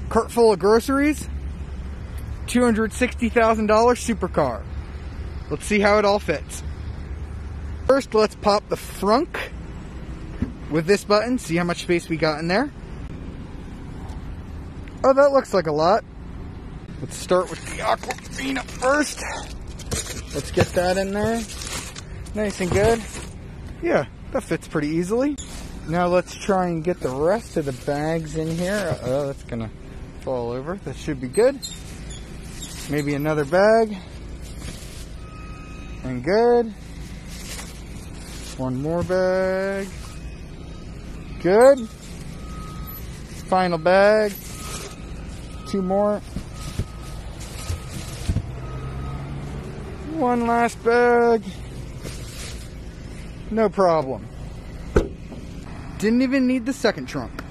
Cart full of groceries. $260,000 supercar. Let's see how it all fits. First, let's pop the frunk with this button. See how much space we got in there. Oh, that looks like a lot. Let's start with the Aquafina first. Let's get that in there. Nice and good. Yeah, that fits pretty easily. Now let's try and get the rest of the bags in here. Oh, that's gonna fall over. That should be good. Maybe another bag. And good. One more bag. Good. Final bag. Two more. One last bag. No problem. Didn't even need the second trunk.